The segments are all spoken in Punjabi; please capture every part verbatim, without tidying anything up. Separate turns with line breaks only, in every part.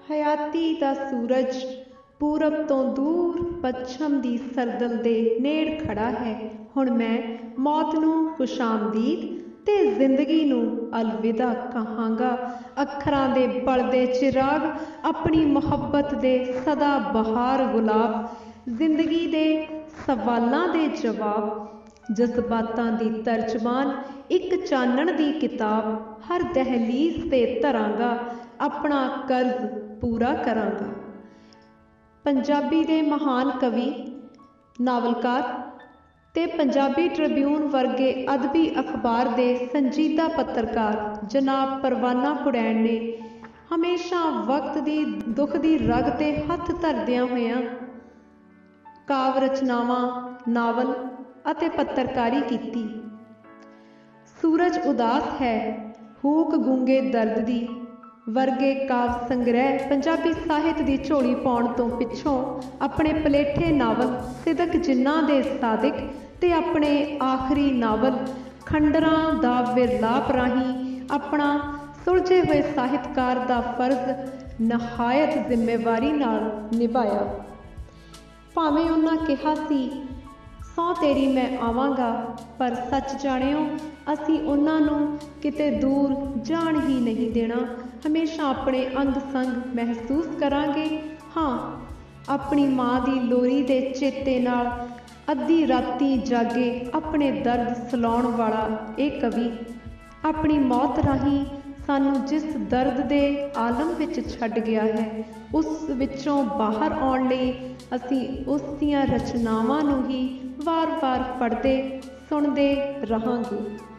हयाती दा सूरज पूरब तो दूर पच्छम दी सरदल दे नेड़ खड़ा है। हुण मैं मौत नूं खुशामदीद ते जिंदगी नूं अलविदा कहांगा। अखरां दे बलदे चिराग अपनी मुहब्बत दे सदा बहार गुलाब, जिंदगी दे सवालां दे जवाब, जज्बातां दी तर्जमान एक चानण दी किताब। हर दहलीज ते धरांगा अपना कर्ज पूरा करांगा। पंजाबी दे महान कवि, नावलकार ते पंजाबी ट्रिब्यून वर्गे अदबी अखबार दे संजीदा पत्रकार जनाब परवाना पुड़ैन ने हमेशा वक्त दी दुख दी रग ते हथ धरदियां होइयां काव रचनावां, नावल ਅਤੇ पत्रकारी कीती। सूरज उदास है, हूक गूंगे दर्द दी वर्गे काव संग्रह पंजाबी ਸਾਹਿਤ ਦੀ ਝੋਲੀ ਪਾਉਣ ਤੋਂ ਪਿੱਛੋਂ ਆਪਣੇ ਪਲੇਠੇ ਨਾਵਲ ਸਿਦਕ ਜਿੰਨਾ ਦੇ ਸਾਦਿਕ ਤੇ ਆਪਣੇ ਆਖਰੀ ਨਾਵਲ ਖੰਡਰਾਂ ਦਾ ਵਿਰਲਾਪ ਰਾਹੀਂ ਆਪਣਾ ਸੁਲਝੇ ਹੋਏ ਸਾਹਿਤਕਾਰ ਦਾ ਫਰਜ਼ ਨਹਾਇਤ ਜ਼ਿੰਮੇਵਾਰੀ ਨਾਲ ਨਿਭਾਇਆ। ਭਾਵੇਂ ਉਹਨਾਂ ਕਿਹਾ ਸੀ ਸਹੁੰ ਤੇਰੀ ਮੈਂ ਆਵਾਂਗਾ, ਪਰ ਸੱਚ ਜਾਣਿਓ ਅਸੀਂ ਉਹਨਾਂ ਨੂੰ ਕਿਤੇ ਦੂਰ ਜਾਣ ਹੀ ਨਹੀਂ ਦੇਣਾ। ਹਮੇਸ਼ਾ ਆਪਣੇ ਅੰਗ ਸੰਗ ਮਹਿਸੂਸ ਕਰਾਂਗੇ। ਹਾਂ, ਆਪਣੀ ਮਾਂ ਦੀ ਲੋਰੀ ਦੇ ਚੇਤੇ ਨਾਲ ਅੱਧੀ ਰਾਤੀ ਜਾਗੇ ਆਪਣੇ ਦਰਦ ਸਲਾਉਣ ਵਾਲਾ ਇਹ ਕਵੀ ਆਪਣੀ ਮੌਤ ਰਾਹੀਂ ਸਾਨੂੰ ਜਿਸ ਦਰਦ ਦੇ ਆਲਮ ਵਿੱਚ ਛੱਡ ਗਿਆ ਹੈ, ਉਸ ਵਿੱਚੋਂ ਬਾਹਰ ਆਉਣ ਲਈ ਅਸੀਂ ਉਸ ਦੀਆਂ ਰਚਨਾਵਾਂ ਨੂੰ ਹੀ ਵਾਰ-ਵਾਰ ਪੜ੍ਹਦੇ ਸੁਣਦੇ ਰਹਾਂਗੇ।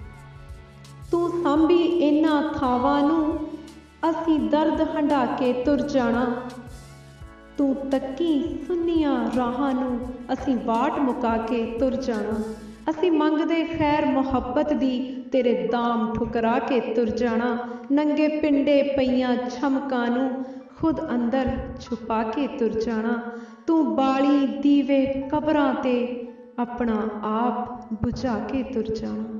ਤੂੰ ਸਾਂਭੀ ਇਹਨਾਂ ਥਾਵਾਂ ਨੂੰ, ਅਸੀਂ ਦਰਦ ਹੰਢਾ ਕੇ ਤੁਰ ਜਾਣਾ। ਤੂੰ ਤੱਕੀ ਸੁੰਨੀਆਂ ਰਾਹਾਂ ਨੂੰ, ਅਸੀਂ ਵਾਟ ਮੁਕਾ ਕੇ ਤੁਰ ਜਾਣਾ। ਅਸੀਂ ਮੰਗਦੇ ਖੈਰ ਮੁਹੱਬਤ ਦੀ, ਤੇਰੇ ਦਾਮ ਠੁਕਰਾ ਕੇ ਤੁਰ ਜਾਣਾ। ਨੰਗੇ ਪਿੰਡੇ ਪਈਆਂ ਛਮਕਾਂ ਨੂੰ ਖੁਦ ਅੰਦਰ ਛੁਪਾ ਕੇ ਤੁਰ ਜਾਣਾ। ਤੂੰ ਬਾਲੀ ਦੀਵੇ ਕਬਰਾਂ ਤੇ ਆਪਣਾ ਆਪ ਬੁਝਾ ਕੇ ਤੁਰ ਜਾਣਾ।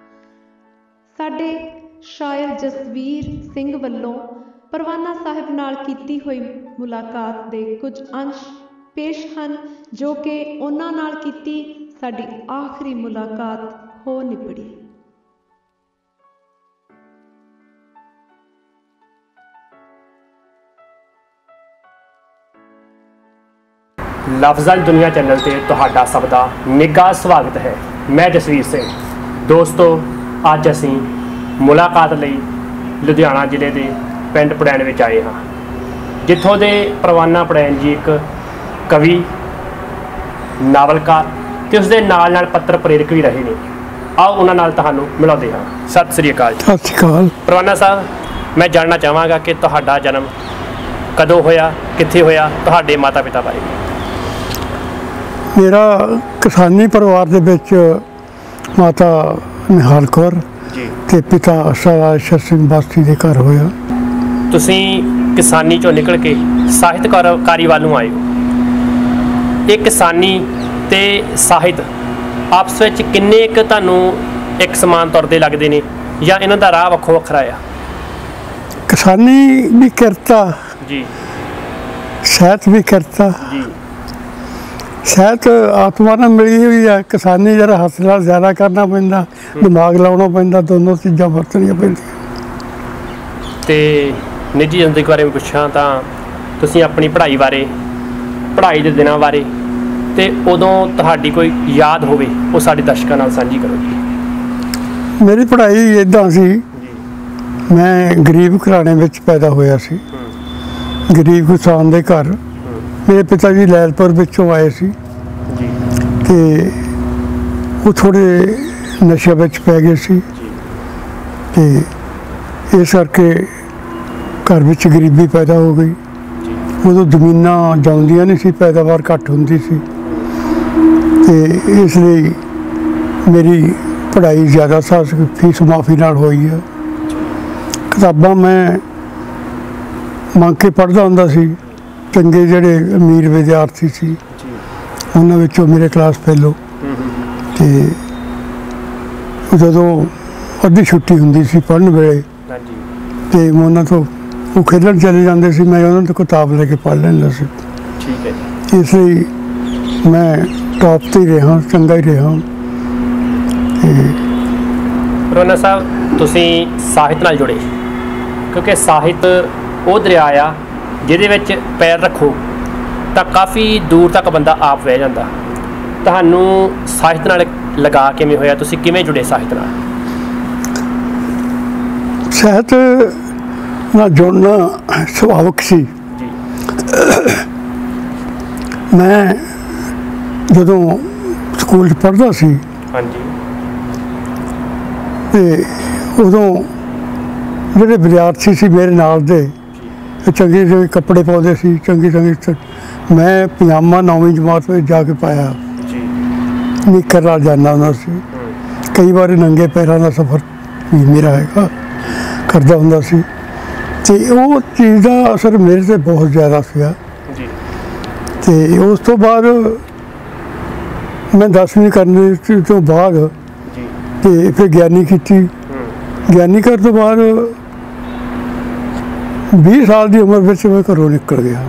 ਸਾਡੇ ਸ਼ਾਇਰ ਜਸਵੀਰ ਸਿੰਘ ਵੱਲੋਂ ਪਰਵਾਨਾ ਸਾਹਿਬ ਨਾਲ ਕੀਤੀ ਹੋਈ ਮੁਲਾਕਾਤ ਦੇ ਕੁਝ ਅੰਸ਼ ਪੇਸ਼ ਹਨ, ਜੋ ਕਿ ਉਹਨਾਂ ਨਾਲ ਕੀਤੀ ਸਾਡੀ ਆਖਰੀ ਮੁਲਾਕਾਤ ਹੋ ਨਿਬੜੀ।
ਲਫ਼ਜ਼ਾਂ ਦੀ ਦੁਨੀਆ ਚੈਨਲ ਤੇ ਤੁਹਾਡਾ ਸਭ ਦਾ ਨਿੱਘਾ ਸਵਾਗਤ ਹੈ। ਮੈਂ ਜਸਵੀਰ ਸਿੰਘ। ਦੋਸਤੋ, ਅੱਜ ਅਸੀਂ ਮੁਲਾਕਾਤ ਲਈ ਲੁਧਿਆਣਾ ਜ਼ਿਲ੍ਹੇ ਦੇ ਪਿੰਡ ਪੁੜੈਣ ਵਿੱਚ ਆਏ ਹਾਂ, ਜਿੱਥੋਂ ਦੇ ਪਰਵਾਨਾ ਪੁੜੈਣ ਜੀ ਇੱਕ ਕਵੀ, ਨਾਵਲਕਾਰ ਤੇ ਉਸਦੇ ਨਾਲ ਨਾਲ ਪੱਤਰ ਪ੍ਰੇਰਕ ਵੀ ਰਹੇ ਨੇ। ਆਓ ਉਹਨਾਂ ਨਾਲ ਤੁਹਾਨੂੰ ਮਿਲਾਉਂਦੇ ਹਾਂ। ਸਤਿ ਸ੍ਰੀ ਅਕਾਲ।
ਸਤਿ ਸ੍ਰੀ ਅਕਾਲ।
ਪਰਵਾਨਾ ਸਾਹਿਬ, ਮੈਂ ਜਾਣਨਾ ਚਾਹਾਂਗਾ ਕਿ ਤੁਹਾਡਾ ਜਨਮ ਕਦੋਂ ਹੋਇਆ, ਕਿੱਥੇ ਹੋਇਆ, ਤੁਹਾਡੇ ਮਾਤਾ ਪਿਤਾ ਬਾਰੇ।
ਮੇਰਾ ਕਿਸਾਨੀ ਪਰਿਵਾਰ ਦੇ ਵਿੱਚ ਮਾਤਾ ਨਿਹਾਲ ਕੌਰ
ਜੀ
ਤੇ ਪਿਤਾ ਸਰਦਾਰ ਸਿੰਘ ਬਾਸਤੀ ਦੇ ਘਰ ਹੋਇਆ।
ਤੁਸੀਂ ਕਿਸਾਨੀ ਚੋਂ ਨਿਕਲ ਕੇ ਸਾਹਿਤਕਾਰੀ ਵੱਲ ਨੂੰ ਆਏ ਹੋ। ਇਹ ਕਿਸਾਨੀ ਤੇ ਸਾਹਿਤ ਆਪਸ ਵਿੱਚ ਕਿੰਨੇ ਕੁ ਤੁਹਾਨੂੰ ਇੱਕ ਸਮਾਨ ਤੌਰ 'ਤੇ ਲੱਗਦੇ ਨੇ, ਜਾਂ ਇਹਨਾਂ ਦਾ ਰਾਹ ਵੱਖੋ ਵੱਖਰਾ ਆ?
ਕਿਸਾਨੀ ਵੀ ਕਿਰਤਾ
ਜੀ,
ਸਾਹਿਤ ਵੀ ਕਿਰਤਾ
ਜੀ।
ਸਾਹਿਤ ਆਤਮਾ ਨਾਲ ਮਿਲੀ ਹੋਈ ਹੈ। ਕਿਸਾਨੀ ਜਰਾ ਹੱਥ ਨਾਲ ਜ਼ਿਆਦਾ ਕਰਨਾ ਪੈਂਦਾ, ਦਿਮਾਗ ਲਾਉਣਾ ਪੈਂਦਾ, ਦੋਨੋਂ ਚੀਜ਼ਾਂ ਵਰਤਣੀਆਂ ਪੈਂਦੀਆਂ।
ਤੇ ਨਿੱਜੀ ਜ਼ਿੰਦਗੀ ਬਾਰੇ ਮੈਂ ਪੁੱਛਾਂ ਤਾਂ ਤੁਸੀਂ ਆਪਣੀ ਪੜ੍ਹਾਈ ਬਾਰੇ, ਪੜ੍ਹਾਈ ਦੇ ਦਿਨਾਂ ਬਾਰੇ ਤੇ ਉਦੋਂ ਤੁਹਾਡੀ ਕੋਈ ਯਾਦ ਹੋਵੇ, ਉਹ ਸਾਡੇ ਦਰਸ਼ਕਾਂ ਨਾਲ ਸਾਂਝੀ ਕਰੋ ਜੀ।
ਮੇਰੀ ਪੜ੍ਹਾਈ ਇੱਦਾਂ ਸੀ, ਮੈਂ ਗਰੀਬ ਘਰਾਣੇ ਵਿੱਚ ਪੈਦਾ ਹੋਇਆ ਸੀ, ਗਰੀਬ ਕਿਸਾਨ ਦੇ ਘਰ। ਮੇਰੇ ਪਿਤਾ ਜੀ ਲੈਲਪੁਰ ਵਿੱਚੋਂ ਆਏ ਸੀ ਤੇ ਉਹ ਥੋੜ੍ਹੇ ਨਸ਼ੇ ਵਿੱਚ ਪੈ ਗਏ ਸੀ ਤੇ ਇਸ ਕਰਕੇ ਘਰ ਵਿੱਚ ਗਰੀਬੀ ਪੈਦਾ ਹੋ ਗਈ। ਉਦੋਂ ਜ਼ਮੀਨਾਂ ਜਾਂਦੀਆਂ ਨਹੀਂ ਸੀ, ਪੈਦਾਵਾਰ ਘੱਟ ਹੁੰਦੀ ਸੀ ਤੇ ਇਸ ਲਈ ਮੇਰੀ ਪੜ੍ਹਾਈ ਜ਼ਿਆਦਾ ਸਾਸ ਫੀਸ ਮਾਫੀ ਨਾਲ ਹੋਈ ਹੈ। ਕਿਤਾਬਾਂ ਮੈਂ ਮੰਗ ਕੇ ਪੜ੍ਹਦਾ ਹੁੰਦਾ ਸੀ। ਚੰਗੇ ਜਿਹੜੇ ਅਮੀਰ ਵਿਦਿਆਰਥੀ ਸੀ ਉਹਨਾਂ ਵਿੱਚੋਂ ਮੇਰੇ ਕਲਾਸ ਫੈਲੋ, ਤੇ ਜਦੋਂ ਅੱਧੀ ਛੁੱਟੀ ਹੁੰਦੀ ਸੀ ਪੜ੍ਹਨ ਵੇਲੇ ਤੇ ਮੈਂ ਉਹਨਾਂ ਤੋਂ ਉਹ ਖੇਡਣ ਚਲੇ ਜਾਂਦੇ ਸੀ, ਮੈਂ ਉਹਨਾਂ ਤੋਂ ਕਿਤਾਬ ਲੈ ਕੇ ਪੜ੍ਹ ਲੈਂਦਾ ਸੀ।
ਠੀਕ ਹੈ ਜੀ।
ਇਸ ਲਈ ਮੈਂ ਟੌਪ 'ਤੇ ਹੀ ਰਿਹਾ, ਚੰਗਾ ਹੀ ਰਿਹਾ। ਤੇ
ਰੋਨਾ ਸਾਹਿਬ, ਤੁਸੀਂ ਸਾਹਿਤ ਨਾਲ ਜੁੜੇ, ਕਿਉਂਕਿ ਸਾਹਿਤ ਉਹ ਦਰਿਆ ਆ ਜਿਹਦੇ ਵਿੱਚ ਪੈਰ ਰੱਖੋ ਤਾਂ ਕਾਫੀ ਦੂਰ ਤੱਕ ਬੰਦਾ ਆਪ ਵਹਿ ਜਾਂਦਾ। ਤੁਹਾਨੂੰ ਸਾਹਿਤ ਨਾਲ ਲਗਾ ਕਿਵੇਂ ਹੋਇਆ? ਤੁਸੀਂ ਕਿਵੇਂ ਜੁੜੇ ਸਾਹਿਤ ਨਾਲ?
ਸਾਹਿਤ ਨਾਲ ਜੁੜਨਾ ਸੁਭਾਵਿਕ ਸੀ।
ਜੀ।
ਮੈਂ ਜਦੋਂ ਸਕੂਲ 'ਚ ਪੜ੍ਹਦਾ ਸੀ
ਹਾਂਜੀ।
ਤੇ ਉਦੋਂ ਜਿਹੜੇ ਵਿਦਿਆਰਥੀ ਸੀ ਮੇਰੇ ਨਾਲ ਦੇ, ਚੰਗੇ ਚੰਗੇ ਕੱਪੜੇ ਪਾਉਂਦੇ ਸੀ, ਚੰਗੀ ਚੰਗੀ। ਮੈਂ ਪਜਾਮਾ ਨੌਵੀਂ ਜਮਾਤ ਵਿੱਚ ਜਾ ਕੇ ਪਾਇਆ,
ਜੀ।
ਨਿੱਕਰ ਨਾਲ ਜਾਂਦਾ ਹੁੰਦਾ ਸੀ। ਕਈ ਵਾਰ ਨੰਗੇ ਪੈਰਾਂ ਦਾ ਸਫ਼ਰ ਵੀ ਮੇਰਾ ਹੈਗਾ ਕਰਦਾ ਹੁੰਦਾ ਸੀ। ਅਤੇ ਉਹ ਚੀਜ਼ ਦਾ ਅਸਰ ਮੇਰੇ 'ਤੇ ਬਹੁਤ ਜ਼ਿਆਦਾ ਸੀਗਾ।
ਜੀ।
ਅਤੇ ਉਸ ਤੋਂ ਬਾਅਦ ਮੈਂ ਦਸਵੀਂ ਕਰਨ ਤੋਂ ਬਾਅਦ
ਜੀ।
ਅਤੇ ਫਿਰ ਗਿਆਨੀ ਕੀਤੀ। ਗਿਆਨੀ ਕਰਨ ਤੋਂ ਬਾਅਦ ਵੀਹ ਸਾਲ ਦੀ ਉਮਰ ਵਿੱਚ ਮੈਂ ਘਰੋਂ ਨਿਕਲ ਗਿਆ।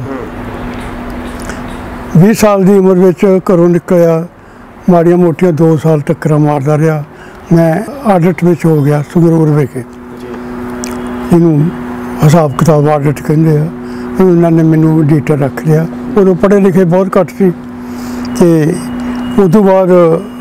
ਵੀਹ ਸਾਲ ਦੀ ਉਮਰ ਵਿੱਚ ਘਰੋਂ ਨਿਕਲਿਆ, ਮਾੜੀਆਂ ਮੋਟੀਆਂ ਦੋ ਸਾਲ ਟੱਕਰਾਂ ਮਾਰਦਾ ਰਿਹਾ। ਮੈਂ ਆਡਿਟ ਵਿੱਚ ਹੋ ਗਿਆ ਸੰਗਰੂਰ ਵਿਖੇ, ਜਿਹਨੂੰ ਹਿਸਾਬ ਕਿਤਾਬ ਆਡਿਟ ਕਹਿੰਦੇ ਆ। ਉਹਨਾਂ ਨੇ ਮੈਨੂੰ ਐਡੀਟਰ ਰੱਖ ਲਿਆ। ਉਦੋਂ ਪੜ੍ਹੇ ਲਿਖੇ ਬਹੁਤ ਘੱਟ ਸੀ। ਅਤੇ ਉਸ ਤੋਂ ਬਾਅਦ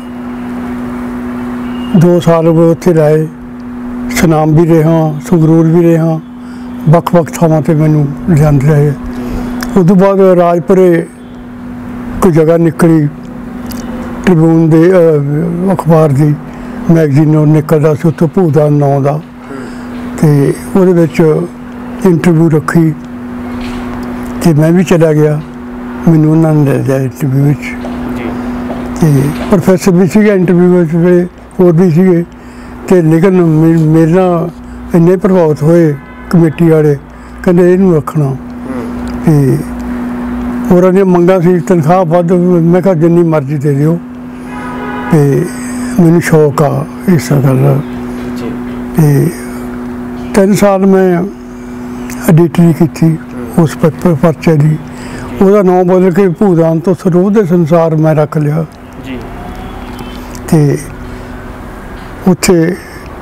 ਦੋ ਸਾਲ ਉੱਥੇ ਰਹੇ, ਸੁਨਾਮ ਵੀ ਰਿਹਾ, ਸੰਗਰੂਰ ਵੀ ਰਿਹਾ, ਵੱਖ ਵੱਖ ਥਾਵਾਂ 'ਤੇ ਮੈਨੂੰ ਲਿਜਾਂਦੇ ਰਹੇ। ਉਸ ਤੋਂ ਬਾਅਦ ਰਾਜਪੁਰੇ ਕੋਈ ਜਗ੍ਹਾ ਨਿਕਲੀ, ਟ੍ਰਿਬਿਊਨ ਦੇ ਅਖਬਾਰ ਦੀ ਮੈਗਜ਼ੀਨ ਨਿਕਲਦਾ ਸੀ ਉੱਥੋਂ, ਭੂਦਾਨ ਨਾਂ ਦਾ। ਅਤੇ ਉਹਦੇ ਵਿੱਚ ਇੰਟਰਵਿਊ ਰੱਖੀ ਅਤੇ ਮੈਂ ਵੀ ਚਲਾ ਗਿਆ। ਮੈਨੂੰ ਉਹਨਾਂ ਨੇ ਲੈ ਲਿਆ ਇੰਟਰਵਿਊ ਵਿੱਚ। ਅਤੇ ਪ੍ਰੋਫੈਸਰ ਵੀ ਸੀਗੇ ਇੰਟਰਵਿਊ ਵਿੱਚ, ਵੇ ਹੋਰ ਵੀ ਸੀਗੇ। ਅਤੇ ਲੇਕਿਨ ਮੇ ਮੇਰੇ ਨਾਲ ਇੰਨੇ ਪ੍ਰਭਾਵਿਤ ਹੋਏ ਕਮੇਟੀ ਵਾਲੇ, ਕਹਿੰਦੇ ਇਹਨੂੰ ਰੱਖਣਾ। ਅਤੇ ਹੋਰਾਂ ਦੀਆਂ ਮੰਗਾਂ ਸੀ ਤਨਖਾਹ ਵੱਧ। ਮੈਂ ਕਿਹਾ ਜਿੰਨੀ ਮਰਜ਼ੀ ਦੇ ਦਿਓ, ਅਤੇ ਮੈਨੂੰ ਸ਼ੌਕ ਆ ਇਸ ਗੱਲ ਦਾ। ਅਤੇ ਤਿੰਨ ਸਾਲ ਮੈਂ ਐਡੀਟਰੀ ਕੀਤੀ ਉਸ ਪੇਪਰ ਪਰਚੇ ਦੀ। ਉਹਦਾ ਨਾਂ ਬਦਲ ਕੇ ਭੂਦਾਨ ਤੋਂ ਸਰੋਹ ਦੇ ਸੰਸਾਰ ਮੈਂ ਰੱਖ ਲਿਆ।
ਜੀ।
ਅਤੇ ਉੱਥੇ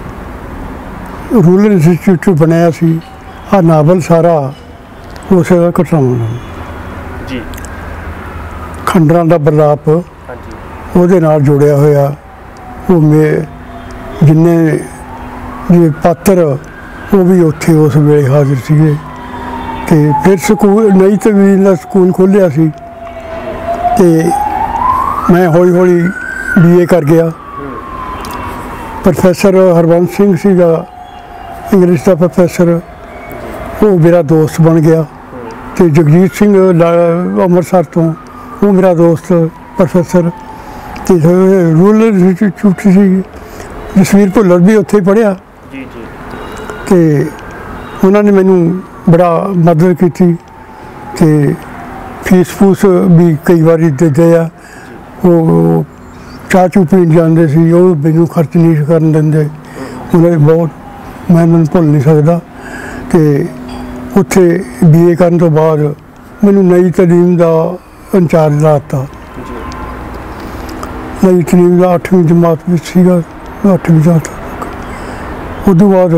ਰੂਰਲ ਇੰਸਟੀਚਿਊਟ ਬਣਾਇਆ ਸੀ। ਆਹ ਨਾਵਲ ਸਾਰਾ ਉਸੇ ਦਾ ਘਟਾਉਣਾ।
ਜੀ।
ਖੰਡਰਾਂ ਦਾ ਬਰਲਾਪ
ਹਾਂਜੀ।
ਉਹਦੇ ਨਾਲ ਜੁੜਿਆ ਹੋਇਆ। ਉਹ ਮੇ ਜਿੰਨੇ ਜੇ ਪਾਤਰ ਉਹ ਵੀ ਉੱਥੇ ਉਸ ਵੇਲੇ ਹਾਜ਼ਰ ਸੀਗੇ। ਅਤੇ ਫਿਰ ਸਕੂਲ ਨਈ ਤਬਦੀਲ ਦਾ ਸਕੂਲ ਖੋਲ੍ਹਿਆ ਸੀ, ਅਤੇ ਮੈਂ ਹੌਲੀ ਹੌਲੀ ਬੀ ਏ ਕਰ ਗਿਆ। ਪ੍ਰੋਫੈਸਰ ਹਰਬੰਸ ਸਿੰਘ ਸੀਗਾ ਇੰਗਲਿਸ਼ ਦਾ ਪ੍ਰੋਫੈਸਰ, ਉਹ ਮੇਰਾ ਦੋਸਤ ਬਣ ਗਿਆ। ਅਤੇ ਜਗਜੀਤ ਸਿੰਘ ਅੰਮ੍ਰਿਤਸਰ ਤੋਂ, ਉਹ ਮੇਰਾ ਦੋਸਤ ਪ੍ਰੋਫੈਸਰ। ਅਤੇ ਰੂਰਲ ਇੰਸਟੀਚਿਊਟ ਸੀ, ਜਸਵੀਰ ਭੁੱਲਰ ਵੀ ਉੱਥੇ ਹੀ ਪੜ੍ਹਿਆ।
ਜੀ। ਜੀ।
ਅਤੇ ਉਹਨਾਂ ਨੇ ਮੈਨੂੰ ਬੜਾ ਮਦਦ ਕੀਤੀ। ਅਤੇ ਫੀਸ ਫੂਸ ਵੀ ਕਈ ਵਾਰੀ ਦਿੰਦੇ ਆ। ਉਹ ਚਾਹ ਚੂਹ ਪੀਣ ਜਾਂਦੇ ਸੀ, ਉਹ ਮੈਨੂੰ ਖਰਚ ਨਹੀਂ ਕਰਨ ਦਿੰਦੇ। ਉਹਨਾਂ ਨੇ ਬਹੁਤ, ਮੈਂ ਮੈਨੂੰ ਭੁੱਲ ਨਹੀਂ ਸਕਦਾ। ਅਤੇ ਉੱਥੇ ਬੀ ਏ ਕਰਨ ਤੋਂ ਬਾਅਦ ਮੈਨੂੰ ਨਈ ਤਲੀਮ ਦਾ ਇੰਚਾਰਜ ਲਾ ਦਿੱਤਾ। ਨਈ ਤਲੀਮ ਦਾ ਅੱਠਵੀਂ ਜਮਾਤ ਵਿੱਚ ਸੀਗਾ, ਅੱਠਵੀਂ ਜਮਾਤ ਤੱਕ। ਉਸ ਤੋਂ ਬਾਅਦ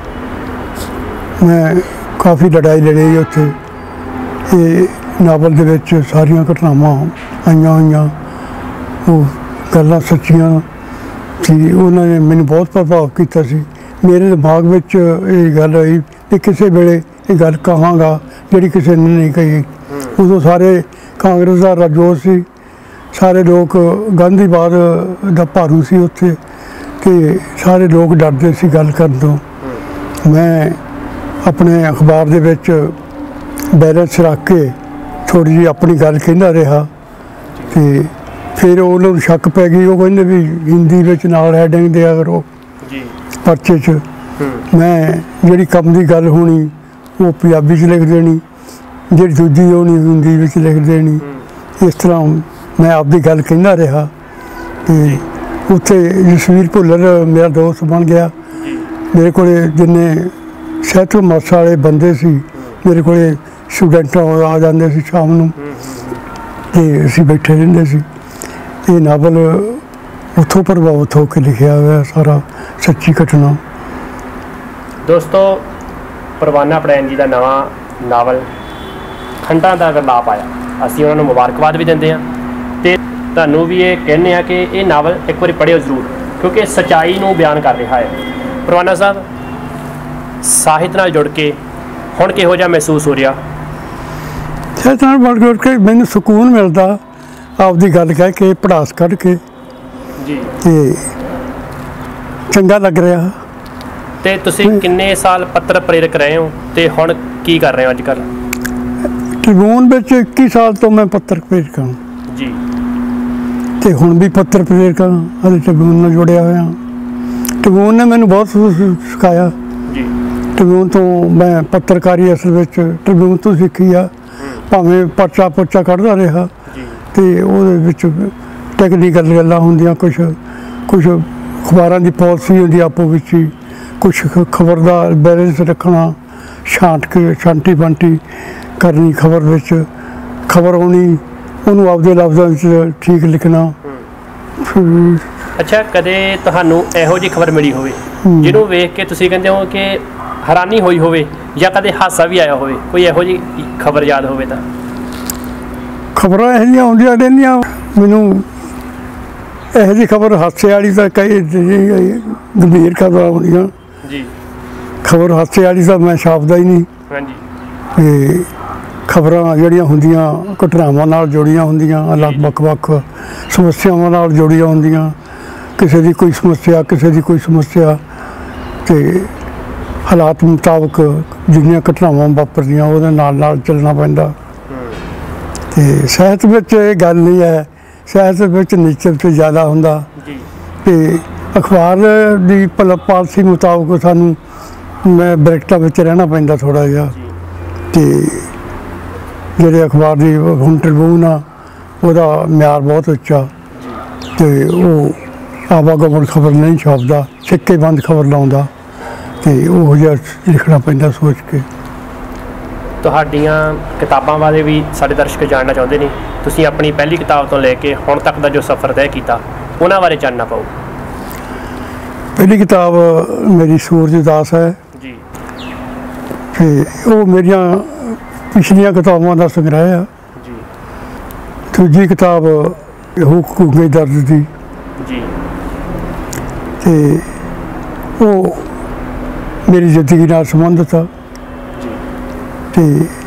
ਮੈਂ ਕਾਫੀ ਲੜਾਈ ਲੜੀ ਉੱਥੇ। ਇਹ ਨਾਵਲ ਦੇ ਵਿੱਚ ਸਾਰੀਆਂ ਘਟਨਾਵਾਂ ਆਈਆਂ ਹੋਈਆਂ, ਉਹ ਗੱਲਾਂ ਸੱਚੀਆਂ ਸੀ। ਉਹਨਾਂ ਨੇ ਮੈਨੂੰ ਬਹੁਤ ਪ੍ਰਭਾਵ ਕੀਤਾ ਸੀ। ਮੇਰੇ ਦਿਮਾਗ ਵਿੱਚ ਇਹ ਗੱਲ ਆਈ ਕਿ ਕਿਸੇ ਵੇਲੇ ਇਹ ਗੱਲ ਕਹਾਂਗਾ ਜਿਹੜੀ ਕਿਸੇ ਨੇ ਨਹੀਂ ਕਹੀ। ਉਦੋਂ ਸਾਰੇ ਕਾਂਗਰਸ ਦਾ ਰਾਜੋਰ ਸੀ, ਸਾਰੇ ਲੋਕ ਗਾਂਧੀਵਾਦ ਦਾ ਭਾਰੂ ਸੀ ਉੱਥੇ, ਅਤੇ ਸਾਰੇ ਲੋਕ ਡਰਦੇ ਸੀ ਗੱਲ ਕਰਨ ਤੋਂ। ਮੈਂ ਆਪਣੇ ਅਖਬਾਰ ਦੇ ਵਿੱਚ ਬੈਲੈਂਸ ਰੱਖ ਕੇ ਥੋੜ੍ਹੀ ਜਿਹੀ ਆਪਣੀ ਗੱਲ ਕਹਿੰਦਾ ਰਿਹਾ। ਅਤੇ ਫਿਰ ਉਹਨਾਂ ਨੂੰ ਸ਼ੱਕ ਪੈ ਗਈ। ਉਹ ਕਹਿੰਦੇ ਵੀ ਹਿੰਦੀ ਵਿੱਚ ਨਾਲ ਹੈਡਿੰਗ ਦਿਆ ਕਰੋ ਪਰਚੇ 'ਚ। ਮੈਂ ਜਿਹੜੀ ਕੰਮ ਦੀ ਗੱਲ ਹੋਣੀ ਉਹ ਪੰਜਾਬੀ 'ਚ ਲਿਖ ਦੇਣੀ, ਜਿਹੜੀ ਦੂਜੀ ਹੋਣੀ ਹਿੰਦੀ ਵਿੱਚ ਲਿਖ ਦੇਣੀ। ਇਸ ਤਰ੍ਹਾਂ ਮੈਂ ਆਪਦੀ ਗੱਲ ਕਹਿੰਦਾ ਰਿਹਾ। ਅਤੇ ਉੱਥੇ ਜਸਵੀਰ ਭੁੱਲਰ ਮੇਰਾ ਦੋਸਤ ਬਣ ਗਿਆ। ਮੇਰੇ ਕੋਲ ਜਿੰਨੇ ਸਹਿਤ ਮਾਸਾ ਵਾਲੇ ਬੰਦੇ ਸੀ ਮੇਰੇ ਕੋਲ, ਸਟੂਡੈਂਟ ਆ ਜਾਂਦੇ ਸੀ ਸ਼ਾਮ ਨੂੰ ਤੇ ਅਸੀਂ ਬੈਠੇ ਰਹਿੰਦੇ ਸੀ। ਇਹ ਨਾਵਲ ਉੱਥੋਂ ਪ੍ਰਭਾਵਿਤ ਹੋ ਕੇ ਲਿਖਿਆ ਹੋਇਆ ਸਾਰਾ, ਸੱਚੀ ਘਟਨਾ।
ਦੋਸਤੋ, ਪਰਵਾਨਾ ਪੜੈਣ ਜੀ ਦਾ ਨਵਾਂ ਨਾਵਲ ਖੰਡਾਂ ਦਾ ਵਿਰਲਾਪ ਆਇਆ। ਅਸੀਂ ਉਹਨਾਂ ਨੂੰ ਮੁਬਾਰਕਬਾਦ ਵੀ ਦਿੰਦੇ ਹਾਂ ਅਤੇ ਤੁਹਾਨੂੰ ਵੀ ਇਹ ਕਹਿੰਦੇ ਹਾਂ ਕਿ ਇਹ ਨਾਵਲ ਇੱਕ ਵਾਰੀ ਪੜ੍ਹਿਓ ਜ਼ਰੂਰ, ਕਿਉਂਕਿ ਸੱਚਾਈ ਨੂੰ ਬਿਆਨ ਕਰ ਰਿਹਾ ਹੈ। ਪਰਵਾਨਾ ਸਾਹਿਬ, ਸਾਹਿਤ ਨਾਲ ਜੁੜ ਕੇ ਹੁਣ ਕਿਹੋ ਜਿਹਾ ਮਹਿਸੂਸ ਹੋ ਰਿਹਾ?
ਸਾਹਿਤ ਨਾਲ ਜੁੜ ਕੇ ਮੈਨੂੰ ਸਕੂਨ ਮਿਲਦਾ, ਆਪਦੀ ਗੱਲ ਕਹਿ ਕੇ, ਪੜਾਸ ਕੱਢ ਕੇ
ਜੀ,
ਤੇ ਚੰਗਾ ਲੱਗ ਰਿਹਾ।
ਤੇ ਤੁਸੀਂ ਕਿੰਨੇ ਸਾਲ ਪੱਤਰ ਪ੍ਰੇਰਕ ਰਹੇ ਹੋ ਤੇ ਹੁਣ ਕੀ ਕਰ ਰਹੇ ਹੋ ਅੱਜ ਕੱਲ੍ਹ?
ਟ੍ਰਿਬਿਊਨ ਵਿੱਚ ਇੱਕੀ ਸਾਲ ਤੋਂ ਮੈਂ ਪੱਤਰ ਪ੍ਰੇਰਕ ਹਾਂ
ਜੀ,
ਤੇ ਹੁਣ ਵੀ ਪੱਤਰ ਪ੍ਰੇਰਕ ਹਾਂ, ਹਾਲੇ ਟ੍ਰਿਬਿਊਨ ਨਾਲ ਜੁੜਿਆ ਹੋਇਆ। ਟ੍ਰਿਬਿਊਨ ਨੇ ਮੈਨੂੰ ਬਹੁਤ ਸਿਖਾਇਆ
ਜੀ।
ਟ੍ਰਿਬਿਊਨ ਤੋਂ ਮੈਂ ਪੱਤਰਕਾਰੀ ਅਸਲ ਵਿੱਚ ਟ੍ਰਿਬਿਊਨ ਤੋਂ ਸਿੱਖੀ ਆ, ਭਾਵੇਂ ਪਰਚਾ ਪੁਰਚਾ ਕੱਢਦਾ ਰਿਹਾ ਤੇ ਉਹਦੇ ਵਿੱਚ ਟੈਕਨੀਕਲ ਗੱਲਾਂ ਹੁੰਦੀਆਂ, ਕੁਛ ਕੁਛ ਅਖਬਾਰਾਂ ਦੀ ਪਾਲਿਸੀ ਹੁੰਦੀ ਆਪੋ ਵਿੱਚ ਹੀ, ਕੁਛ ਖਬਰ ਦਾ ਬੈਲੈਂਸ ਰੱਖਣਾ, ਛਾਂਟ ਕੇ ਛਾਂਟੀ ਬਾਂਟੀ ਕਰਨੀ ਖਬਰ ਵਿੱਚ, ਖਬਰ ਆਉਣੀ ਉਹਨੂੰ ਆਪਦੇ ਲਫ਼ਜ਼ਾਂ ਵਿੱਚ ਠੀਕ ਲਿਖਣਾ।
ਅੱਛਾ, ਕਦੇ ਤੁਹਾਨੂੰ ਇਹੋ ਜਿਹੀ ਖਬਰ ਮਿਲੀ ਹੋਵੇ ਜਿਹਨੂੰ ਵੇਖ ਕੇ ਤੁਸੀਂ ਕਹਿੰਦੇ ਹੋ ਕਿ ਹੈਰਾਨੀ ਹੋਈ ਹੋਵੇ, ਜਾਂ ਕਦੇ ਹਾਸਾ ਵੀ ਆਇਆ ਹੋਵੇ? ਕੋਈ ਇਹੋ ਜਿਹੀ ਖਬਰ ਯਾਦ ਹੋਵੇ ਤਾਂ?
ਖਬਰਾਂ ਇਹੋ ਜਿਹੀਆਂ ਆਉਂਦੀਆਂ ਰਹਿੰਦੀਆਂ ਮੈਨੂੰ, ਇਹੋ ਜਿਹੀ ਖਬਰ ਹਾਸੇ ਵਾਲੀ ਤਾਂ ਕਈ ਗੰਭੀਰ ਖਬਰਾਂ ਆਉਂਦੀਆਂ
ਜੀ।
ਖਬਰ ਹਾਸੇ ਵਾਲੀ ਤਾਂ ਮੈਂ ਛਾਪਦਾ ਹੀ ਨਹੀਂ।
ਹਾਂਜੀ।
ਤੇ ਖਬਰਾਂ ਜਿਹੜੀਆਂ ਹੁੰਦੀਆਂ ਘਟਨਾਵਾਂ ਨਾਲ ਜੁੜੀਆਂ ਹੁੰਦੀਆਂ, ਅਲੱਗ ਵੱਖ-ਵੱਖ ਸਮੱਸਿਆਵਾਂ ਨਾਲ ਜੁੜੀਆਂ ਹੁੰਦੀਆਂ, ਕਿਸੇ ਦੀ ਕੋਈ ਸਮੱਸਿਆ, ਕਿਸੇ ਦੀ ਕੋਈ ਸਮੱਸਿਆ, ਤੇ ਹਾਲਾਤ ਮੁਤਾਬਕ ਜਿੰਨੀਆਂ ਘਟਨਾਵਾਂ ਵਾਪਰਦੀਆਂ ਉਹਦੇ ਨਾਲ ਨਾਲ ਚੱਲਣਾ ਪੈਂਦਾ। ਤੇ ਸਾਹਿਤ ਵਿੱਚ ਇਹ ਗੱਲ ਨਹੀਂ ਹੈ, ਸਾਹਿਤ ਵਿੱਚ ਨੇਚਰ ਤੇ ਜ਼ਿਆਦਾ ਹੁੰਦਾ ਤੇ ਅਖਬਾਰ ਦੀ ਪਾਲਿਸੀ ਮੁਤਾਬਕ ਸਾਨੂੰ ਮੈਂ ਬ੍ਰੈਕਟਾਂ ਵਿੱਚ ਰਹਿਣਾ ਪੈਂਦਾ ਥੋੜ੍ਹਾ ਜਿਹਾ। ਤੇ ਜਿਹੜੇ ਅਖਬਾਰ ਦੀ ਹੁਣ ਟ੍ਰਿਬਿਊਨ ਆ ਉਹਦਾ ਮਿਆਰ ਬਹੁਤ ਉੱਚਾ, ਤੇ ਉਹ ਆਵਾਗਮਨ ਖਬਰ ਨਹੀਂ ਛਾਪਦਾ, ਸਿੱਕੇ ਬੰਦ ਖਬਰ ਲਾਉਂਦਾ, ਤੇ ਉਹੋ ਜਿਹਾ ਲਿਖਣਾ ਪੈਂਦਾ ਸੋਚ ਕੇ।
ਤੁਹਾਡੀਆਂ ਕਿਤਾਬਾਂ ਬਾਰੇ ਵੀ ਸਾਡੇ ਦਰਸ਼ਕ ਜਾਣਨਾ ਚਾਹੁੰਦੇ ਨੇ। ਤੁਸੀਂ ਆਪਣੀ ਪਹਿਲੀ ਕਿਤਾਬ ਤੋਂ ਲੈ ਕੇ ਹੁਣ ਤੱਕ ਦਾ ਜੋ ਸਫ਼ਰ ਤੈਅ ਕੀਤਾ ਉਹਨਾਂ ਬਾਰੇ ਜਾਣਨਾ ਪਾਓ।
ਪਹਿਲੀ ਕਿਤਾਬ ਮੇਰੀ ਸੂਰਜ ਉਦਾਸ ਹੈ
ਜੀ,
ਤੇ ਉਹ ਮੇਰੀਆਂ ਪਿਛਲੀਆਂ ਕਿਤਾਬਾਂ ਦਾ ਸੰਗ੍ਰਹਿ ਆ
ਜੀ।
ਦੂਜੀ ਕਿਤਾਬ ਹੂਕੇ ਦਰਦ ਦੀ
ਜੀ,
ਤੇ ਉਹ ਮੇਰੀ ਜ਼ਿੰਦਗੀ ਨਾਲ ਸੰਬੰਧਿਤ ਆ। ਤੇ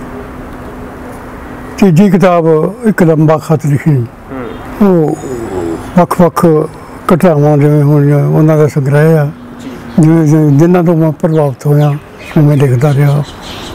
ਤੀਜੀ ਕਿਤਾਬ ਇੱਕ ਲੰਬਾ ਖਤ ਲਿਖੀ, ਉਹ ਵੱਖ ਵੱਖ ਘਟਨਾਵਾਂ ਜਿਵੇਂ ਹੋਈਆਂ ਉਹਨਾਂ ਦਾ ਸੰਗ੍ਰਹਿ ਆ, ਜਿਵੇਂ ਜਿਨ੍ਹਾਂ ਤੋਂ ਮੈਂ ਪ੍ਰਭਾਵਿਤ ਹੋਇਆ ਮੈਂ ਲਿਖਦਾ ਰਿਹਾ।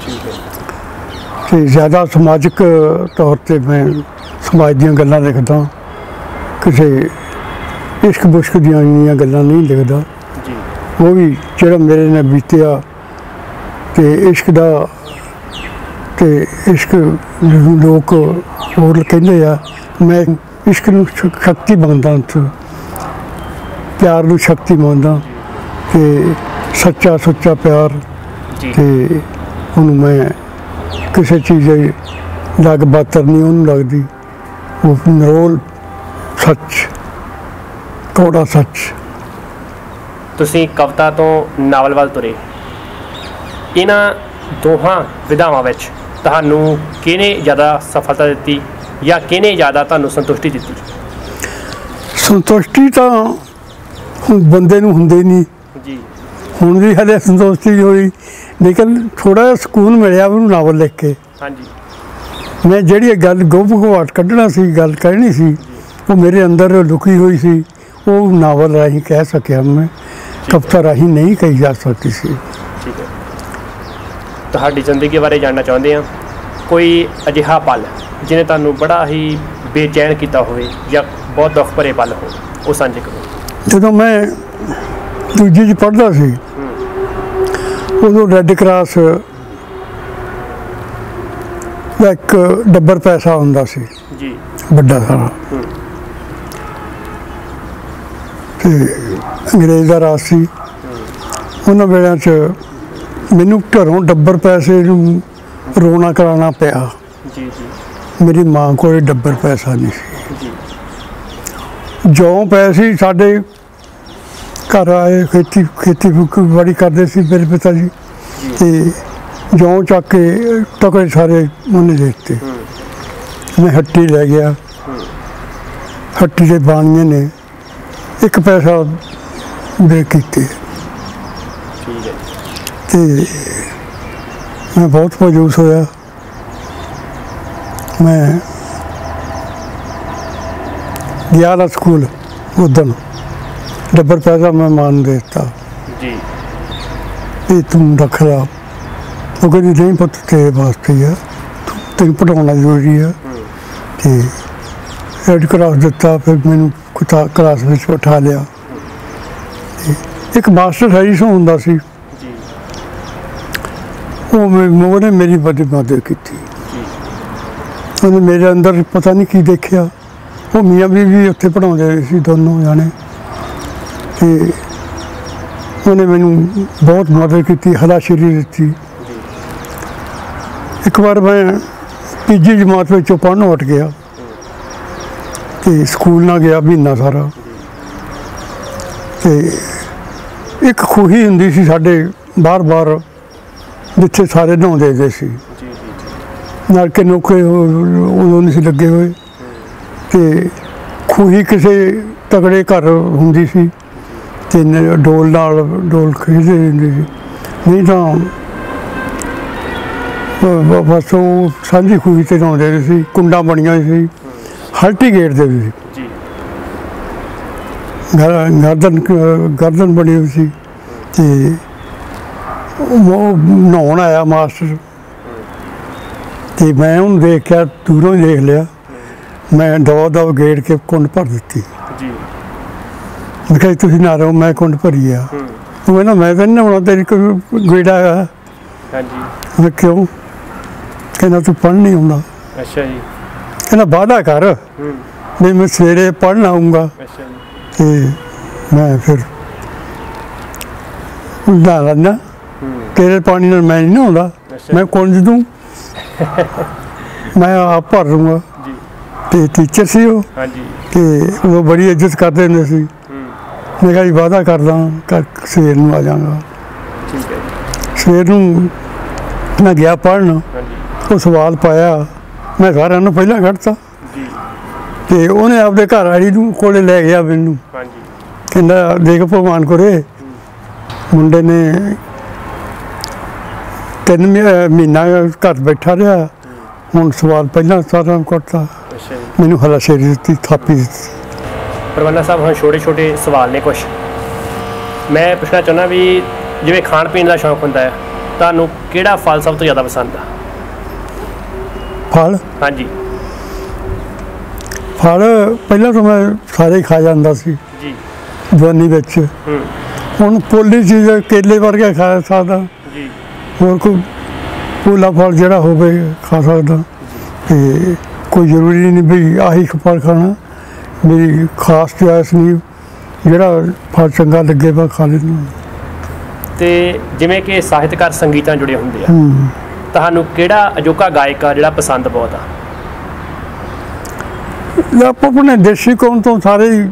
ਤੇ ਜ਼ਿਆਦਾ ਸਮਾਜਿਕ ਤੌਰ 'ਤੇ ਮੈਂ ਸਮਾਜ ਦੀਆਂ ਗੱਲਾਂ ਲਿਖਦਾ, ਕਿਸੇ ਇਸ਼ਕ ਮੁਸ਼ਕ ਦੀਆਂ ਇੰਨੀਆਂ ਗੱਲਾਂ ਨਹੀਂ ਲਿਖਦਾ। ਉਹ ਵੀ ਜਿਹੜਾ ਮੇਰੇ ਨਾਲ ਬੀਤਿਆ, ਤੇ ਇਸ਼ਕ ਦਾ, ਤੇ ਇਸ਼ਕ ਲੋਕ ਹੋਰ ਕਹਿੰਦੇ ਆ, ਮੈਂ ਇਸ਼ਕ ਨੂੰ ਸ਼ਕਤੀ ਮੰਨਦਾ, ਪਿਆਰ ਨੂੰ ਸ਼ਕਤੀ ਮੰਨਦਾ, ਤੇ ਸੱਚਾ ਸੁੱਚਾ ਪਿਆਰ, ਤੇ ਉਹਨੂੰ ਮੈਂ ਕਿਸੇ ਚੀਜ਼ ਲੱਗ ਬਾਤਰ ਨਹੀਂ ਉਹਨੂੰ ਲੱਗਦੀ, ਉਹ ਨਿਰੋਲ ਸੱਚ, ਕੌੜਾ ਸੱਚ।
ਤੁਸੀਂ ਕਵਿਤਾ ਤੋਂ ਨਾਵਲ ਵੱਲ ਤੁਰੇ, ਇਹਨਾਂ ਦੋਹਾਂ ਵਿਧਾਵਾਂ ਵਿੱਚ ਤੁਹਾਨੂੰ ਕਿਹਨੇ ਜ਼ਿਆਦਾ ਸਫਲਤਾ ਦਿੱਤੀ ਜਾਂ ਕਿਹਨੇ ਜ਼ਿਆਦਾ ਤੁਹਾਨੂੰ ਸੰਤੁਸ਼ਟੀ ਦਿੱਤੀ?
ਸੰਤੁਸ਼ਟੀ ਤਾਂ ਹੁਣ ਬੰਦੇ ਨੂੰ ਹੁੰਦੀ ਨਹੀਂ
ਜੀ,
ਹੁਣ ਵੀ ਹਲੇ ਸੰਤੁਸ਼ਟੀ ਹੋਈ, ਲੇਕਿਨ ਥੋੜ੍ਹਾ ਜਿਹਾ ਸਕੂਨ ਮਿਲਿਆ ਉਹਨੂੰ ਨਾਵਲ ਲਿਖ ਕੇ।
ਹਾਂਜੀ।
ਮੈਂ ਜਿਹੜੀ ਗੱਲ ਗੁੱਭ ਘਵਾਟ ਕੱਢਣਾ ਸੀ, ਗੱਲ ਕਹਿਣੀ ਸੀ, ਉਹ ਮੇਰੇ ਅੰਦਰ ਲੁਕੀ ਹੋਈ ਸੀ, ਉਹ ਨਾਵਲ ਰਾਹੀਂ ਕਹਿ ਸਕਿਆ ਮੈਂ, ਕਵਿਤਾ ਰਾਹੀਂ ਨਹੀਂ ਕਹੀ ਜਾ ਸਕਦੀ ਸੀ।
ਠੀਕ ਹੈ। ਤੁਹਾਡੀ ਜ਼ਿੰਦਗੀ ਬਾਰੇ ਜਾਣਨਾ ਚਾਹੁੰਦੇ ਹਾਂ। ਕੋਈ ਅਜਿਹਾ ਪਲ ਜਿਹਨੇ ਤੁਹਾਨੂੰ ਬੜਾ ਹੀ ਬੇਚੈਨ ਕੀਤਾ ਹੋਵੇ ਜਾਂ ਬਹੁਤ ਦੁੱਖ ਭਰੇ ਪਲ ਹੋ, ਉਹ ਸਾਂਝੇ ਕਰੋ।
ਜਦੋਂ ਮੈਂ ਦੂਜੀ 'ਚ ਪੜ੍ਹਦਾ ਸੀ, ਉਦੋਂ ਰੈੱਡ ਕਰਾਸ ਦਾ ਇੱਕ ਡੱਬਰ ਪੈਸਾ ਹੁੰਦਾ ਸੀ
ਜੀ,
ਵੱਡਾ ਸਾਰਾ, ਤੇ ਅੰਗਰੇਜ਼ ਦਾ ਰਾਜ ਸੀ। ਉਹਨਾਂ ਵੇਲਿਆਂ 'ਚ ਮੈਨੂੰ ਘਰੋਂ ਡੱਬਰ ਪੈਸੇ ਨੂੰ ਰੋਣਾ ਕਰਾਉਣਾ ਪਿਆ।
ਜੀ ਜੀ
ਮੇਰੀ ਮਾਂ ਕੋਲ ਡੱਬਰ ਪੈਸਾ ਨਹੀਂ ਸੀ।
ਜੀ
ਜੌਂ ਪੈਸੇ ਸਾਡੇ ਘਰ ਆਏ, ਖੇਤੀ ਖੇਤੀਬਾੜੀ ਕਰਦੇ ਸੀ ਮੇਰੇ ਪਿਤਾ ਜੀ, ਤੇ ਜੌਂ ਚੱਕ ਕੇ ਟੁਕੜੇ ਸਾਰੇ ਉਹਨੇ ਦੇ ਦਿੱਤੇ। ਮੈਂ ਹੱਟੀ ਲੈ ਗਿਆ, ਹੱਟੀ ਦੇ ਬਾਣੀਏ ਨੇ ਇੱਕ ਪੈਸਾ ਦੇ ਕੀਤੇ
ਠੀਕ ਹੈ।
ਤੇ ਮੈਂ ਬਹੁਤ ਮਾਯੂਸ ਹੋਇਆ। ਮੈਂ ਗਿਆ ਨਾ ਸਕੂਲ, ਉਦਣ ਡੱਬਰ ਪੈਸਾ ਮੈਂ ਮਾਂ ਨੂੰ ਦੇ ਦਿੱਤਾ।
ਜੀ
ਇਹ ਤੂੰ ਰੱਖ ਲਾ। ਉਹ ਕਹਿੰਦੀ ਨਹੀਂ ਪੁੱਤ ਤੇਰੇ ਵਾਸਤੇ ਆ, ਤੈਨੂੰ ਪੜ੍ਹਾਉਣਾ ਜ਼ਰੂਰੀ ਆ। ਤੇ ਰੈਡ ਕਰਾਸ ਦਿੱਤਾ। ਫਿਰ ਮੈਨੂੰ ਕੁਤਾ ਕਲਾਸ ਵਿੱਚ ਬਿਠਾ ਲਿਆ। ਇੱਕ ਮਾਸਟਰ ਹੈਰੀਸਨ ਹੁੰਦਾ ਸੀ,
ਜੀ
ਉਹ ਮੈਂ- ਉਹਨੇ ਮੇਰੀ ਬੜੀ ਮਦਦ ਕੀਤੀ।
ਜੀ
ਉਹਨੇ ਮੇਰੇ ਅੰਦਰ ਪਤਾ ਨਹੀਂ ਕੀ ਦੇਖਿਆ। ਉਹ ਮੀਆਂ ਬੀਵੀ ਉੱਥੇ ਪੜ੍ਹਾਉਂਦੇ ਸੀ ਦੋਨੋਂ ਜਾਣੇ, ਤੇ ਉਹਨੇ ਮੈਨੂੰ ਬਹੁਤ ਮਦਦ ਕੀਤੀ, ਹਲਾਸ਼ੇਰੀ ਦਿੱਤੀ। ਇੱਕ ਵਾਰ ਮੈਂ ਤੀਜੀ ਜਮਾਤ ਵਿੱਚੋਂ ਪੜ੍ਹਨ ਉੱਠ ਗਿਆ ਤੇ ਸਕੂਲ ਨਾ ਗਿਆ ਮਹੀਨਾ ਸਾਰਾ। ਤੇ ਇੱਕ ਖੂਹੀ ਹੁੰਦੀ ਸੀ ਸਾਡੇ ਬਾਹਰ ਬਾਹਰ, ਜਿੱਥੇ ਸਾਰੇ ਨਹਾਉਂਦੇ ਹੁੰਦੇ ਸੀ।
ਜੀ ਜੀ
ਨਲਕੇ ਨੁਕੇ ਉਦੋਂ ਨਹੀਂ ਸੀ ਲੱਗੇ ਹੋਏ। ਤੇ ਖੂਹੀ ਕਿਸੇ ਤਗੜੇ ਘਰ ਹੁੰਦੀ ਸੀ, ਤੇ ਨ- ਡੋਲ ਨਾਲ ਡੋਲ ਖੇਡਦੇ ਹੁੰਦੇ ਸੀ। ਨਹੀਂ ਤਾਂ ਬ- ਬ- ਬਸ ਉਹ ਸਾਂਝੀ ਖੂਹੀ 'ਤੇ ਨਹਾਉਂਦੇ ਸੀ। ਕੁੰਡਾਂ ਬਣੀਆਂ ਸੀ, ਹਲਟੀ ਗੇੜਦੇ ਸੀ।
ਜੀ
ਗਰ- ਗਰਦਨ ਗਰਦਨ ਬਣੀ ਹੋਈ ਸੀ। ਤੇ ਉਹ ਉਹ ਨਹਾਉਣ ਆਇਆ ਮਾਸਟਰ, ਤੇ ਮੈਂ ਉਹਨੂੰ ਦੇਖਿਆ, ਦੂਰੋਂ ਹੀ ਦੇਖ ਲਿਆ। ਮੈਂ ਦਵਾ ਦਵ ਗੇੜ ਕੇ ਕੁੰਡ ਭਰ ਦਿੱਤੀ।
ਜੀ
ਮੈਂ ਕਿਹਾ ਤੁਸੀਂ ਨਾ ਰਹੋ, ਮੈਂ ਕੁੰਡ ਭਰੀ ਆ।
ਹੂੰ
ਉਹ ਕਹਿੰਦਾ ਮੈਂ ਤਾਂ ਨਹੀਂ ਨਹਾਉਣਾ, ਤੇਰੀ ਕੋਈ ਗੇੜਾ ਆ।
ਹਾਂਜੀ
ਮੈਂ ਕਿਉਂ? ਕਹਿੰਦਾ ਤੂੰ ਪੜ੍ਹਨ ਨਹੀਂ ਆਉਂਦਾ।
ਅੱਛਾ ਜੀ
ਕਹਿੰਦਾ ਵਾਅਦਾ ਕਰ
ਹੂੰ
ਵੀ ਮੈਂ ਸਵੇਰੇ ਪੜ੍ਹਨ ਆਊਂਗਾ।
ਅੱਛਾ ਜੀ
ਤੇ ਮੈਂ ਫਿਰ ਨਾ ਲੈਣਾ,
ਹੂੰ
ਤੇਰੇ ਪਾਣੀ ਨਾਲ ਮੈਂ ਨਹੀਂ ਨਹਾਉਂਦਾ,
ਅੱਛਾ।
ਮੈਂ ਕੁੰਜ ਦੂੰ, ਮੈਂ ਆਪ ਭਰ ਲੂੰਗਾ।
ਜੀ
ਤੇ ਟੀਚਰ ਸੀ ਉਹ,
ਹਾਂਜੀ
ਤੇ ਉਹ ਬੜੀ ਇੱਜ਼ਤ ਕਰਦੇ ਹੁੰਦੇ ਸੀ।
ਹੂੰ
ਮੈਂ ਕਿਹਾ ਜੀ ਵਾਅਦਾ ਕਰਦਾ ਕਰ ਸਵੇਰ ਨੂੰ ਆ ਜਾਵਾਂਗਾ।
ਠੀਕ ਹੈ ਜੀ
ਸਵੇਰ ਨੂੰ ਮੈਂ ਗਿਆ ਪੜ੍ਹਨ,
ਹਾਂਜੀ
ਉਹ ਸਵਾਲ ਪਾਇਆ, ਮੈਂ ਸਾਰਿਆਂ ਨੂੰ ਪਹਿਲਾਂ ਕੱਢਤਾ।
ਜੀ
ਤੇ ਉਹਨੇ ਆਪਦੇ ਘਰ ਵਾਲੀ ਨੂੰ ਕੋਲੇ ਲੈ ਗਿਆ ਮੈਨੂੰ,
ਹਾਂਜੀ
ਕਹਿੰਦਾ ਦੇਖ ਭਗਵਾਨ ਕੋਰੇ, ਮੁੰਡੇ ਨੇ ਤਿੰਨ ਮਹੀ- ਮਹੀਨਾ ਘਰ ਬੈਠਾ ਰਿਹਾ, ਹੁਣ ਸਵਾਲ ਪਹਿਲਾਂ ਸਾਰਿਆਂ ਨੂੰ ਕੱਢਤਾ।
ਅੱਛਾ ਜੀ
ਮੈਨੂੰ ਹਲਾਸ਼ੇਰੀ ਦਿੱਤੀ, ਥਾਪੀ ਦਿੱਤੀ।
ਪਰਵਾਨਾ ਸਾਹਿਬ, ਹੁਣ ਛੋਟੇ ਛੋਟੇ ਸਵਾਲ ਨੇ ਕੁਛ ਮੈਂ ਪੁੱਛਣਾ ਚਾਹੁੰਦਾ ਵੀ ਜਿਵੇਂ ਖਾਣ ਪੀਣ ਦਾ ਸ਼ੌਂਕ ਹੁੰਦਾ ਹੈ, ਤੁਹਾਨੂੰ ਕਿਹੜਾ ਫਲ ਸਭ ਤੋਂ ਜ਼ਿਆਦਾ ਪਸੰਦ ਆ?
ਫਲ
ਹਾਂਜੀ
ਫਲ ਪਹਿਲਾਂ ਤਾਂ ਮੈਂ ਸਾਰੇ ਹੀ ਖਾ ਜਾਂਦਾ ਸੀ
ਜੀ
ਜਵਾਨੀ ਵਿੱਚ।
ਹੂੰ
ਹੁਣ ਪੋਲੀ ਚੀਜ਼ ਕੇਲੇ ਵਰਗਾ ਖਾ ਸਕਦਾ,
ਜੀ
ਹੋਰ ਕੋਈ ਪੋਲਾ ਫਲ ਜਿਹੜਾ ਹੋਵੇ ਖਾ ਸਕਦਾ। ਤੇ ਕੋਈ ਜ਼ਰੂਰੀ ਨਹੀਂ ਵੀ ਆਹੀ ਫਲ ਖਾਣਾ, ਮੇਰੀ ਖਾਸ ਚੋਇਸ ਨਹੀਂ, ਜਿਹੜਾ ਫਲ ਚੰਗਾ ਲੱਗੇ ਮੈਂ ਖਾ ਲੈਂਦਾ।
ਤੇ ਜਿਵੇਂ ਕਿ ਸਾਹਿਤਕਾਰ ਸੰਗੀਤ ਨਾਲ ਜੁੜੇ ਹੁੰਦੇ ਆ,
ਹੂੰ
ਤੁਹਾਨੂੰ ਕਿਹੜਾ ਅਜੋਕਾ ਗਾਇਕ ਆ ਜਿਹੜਾ ਪਸੰਦ ਬਹੁਤ ਆ?
ਆਪਾਂ ਆਪਣੇ ਦੇਸੀ ਕੌਮ ਤੋਂ ਸਾਰੇ ਹੀ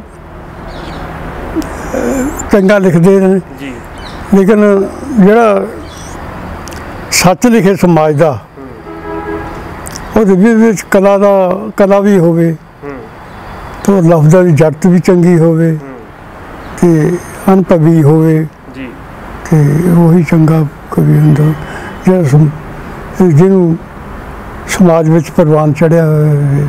ਅਹ, ਚੰਗਾ ਲਿਖਦੇ ਨੇ,
ਜੀ
ਲੇਕਿਨ ਜਿਹੜਾ ਸੱਚ ਲਿਖੇ ਸਮਾਜ ਦਾ, ਉਹਦੇ ਵੀ ਵਿੱਚ ਕਲਾ ਦਾ ਕਲਾ ਵੀ ਹੋਵੇ,
ਹੂੰ
ਤੇ ਲਫ਼ਜ਼ਾਂ ਦੀ ਜੜਤ ਵੀ ਚੰਗੀ ਹੋਵੇ,
ਹੂੰ
ਤੇ ਅਨਪਵੀ ਹੋਵੇ,
ਜੀ
ਤੇ ਉਹੀ ਚੰਗਾ ਕਵੀ ਹੁੰਦਾ ਜਿਹੜਾ ਸਮ- ਜਿਹਨੂੰ ਸਮਾਜ ਵਿੱਚ ਪ੍ਰਵਾਨ ਚੜ੍ਹਿਆ ਹੋਵੇ।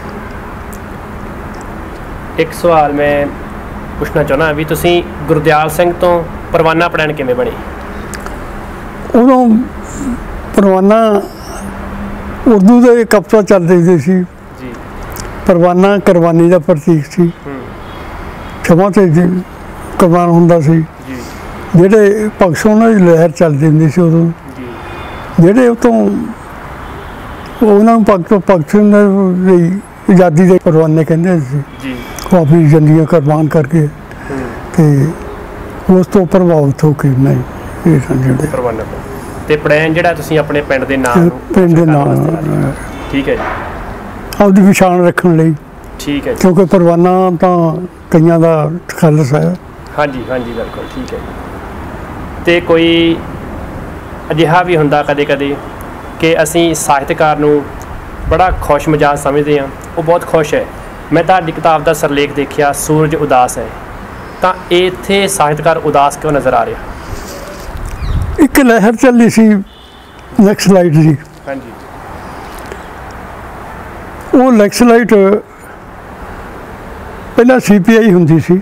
ਇੱਕ ਸਵਾਲ ਮੈਂ ਪੁੱਛਣਾ ਚਾਹੁੰਦਾ ਵੀ ਤੁਸੀਂ ਗੁਰਦਿਆਲ ਸਿੰਘ ਤੋਂ ਪਰਵਾਨਾ ਪੜ੍ਹਨ ਕਿਵੇਂ ਬਣੇ?
ਉਦੋਂ ਪਰਵਾਨਾ ਉਰਦੂ ਦੇ ਕਵਿਤਾ ਚੱਲਦੇ ਹੁੰਦੇ ਸੀ।
ਜੀ
ਪਰਵਾਨਾ ਕੁਰਬਾਨੀ ਦਾ ਪ੍ਰਤੀਕ ਸੀ,
ਹੂੰ
ਛਮਾ ਤੇ ਕੁਰਬਾਨ ਹੁੰਦਾ ਸੀ।
ਜੀ
ਜਿਹੜੇ ਭਗਤ ਸਿੰਘ ਦੀ ਲਹਿਰ ਚੱਲਦੀ ਹੁੰਦੀ ਸੀ ਉਦੋਂ,
ਜੀ
ਜਿਹੜੇ ਉਤੋਂ ਉਹਨਾਂ ਨੂੰ ਭਗਤ ਭਗਤ ਸਿੰਘ ਦੀ ਆਜ਼ਾਦੀ ਦੇ ਪਰਵਾਨੇ ਕਹਿੰਦੇ ਸੀ।
ਜੀ
ਉਹ ਆਪਣੀ ਜ਼ਿੰਦਗੀਆਂ ਕੁਰਬਾਨ ਕਰਕੇ,
ਹੂੰ
ਤੇ ਉਸ ਤੋਂ ਪ੍ਰਭਾਵਿਤ ਹੋ ਕੇ ਮੈਂ ਇਹ ਜਿਹੜੇ
ਪਰਵਾਨਾ ਤੋਂ ਤੇ ਪਲਾਨ ਜਿਹੜਾ ਤੁਸੀਂ ਆਪਣੇ ਪਿੰਡ ਦੇ ਨਾਮ ਨੂੰ
ਪਿੰਡ ਦੇ ਨਾਮ
ਠੀਕ ਹੈ ਜੀ
ਆਪਦੀ ਪਛਾਣ ਰੱਖਣ ਲਈ
ਠੀਕ ਹੈ ਜੀ
ਕਿਉਂਕਿ ਪਰਵਾਨਾ ਤਾਂ ਕਈਆਂ ਦਾ ਤਖੱਲਸ ਹੈ
ਹਾਂਜੀ ਹਾਂਜੀ ਬਿਲਕੁਲ ਠੀਕ ਹੈ ਜੀ ਤੇ ਕੋਈ ਅਜਿਹਾ ਵੀ ਹੁੰਦਾ ਕਦੇ ਕਦੇ ਕਿ ਅਸੀਂ ਸਾਹਿਤਕਾਰ ਨੂੰ ਬੜਾ ਖੁਸ਼ ਮਿਜਾਜ ਸਮਝਦੇ ਹਾਂ ਉਹ ਬਹੁਤ ਖੁਸ਼ ਹੈ ਮੈਂ ਤੁਹਾਡੀ ਕਿਤਾਬ ਦਾ ਸਿਰਲੇਖ ਦੇਖਿਆ ਸੂਰਜ ਉਦਾਸ ਹੈ ਤਾਂ ਇੱਥੇ ਸਾਹਿਤਕਾਰ ਉਦਾਸ ਕਿਉਂ ਨਜ਼ਰ ਆ ਰਿਹਾ
ਇੱਕ ਲਹਿਰ ਚੱਲੀ ਸੀ ਨਕਸਲਾਈਟ ਦੀ
ਹਾਂਜੀ
ਉਹ ਨਕਸਲਾਈਟ ਪਹਿਲਾਂ ਸੀ ਪੀ ਆਈ ਹੁੰਦੀ ਸੀ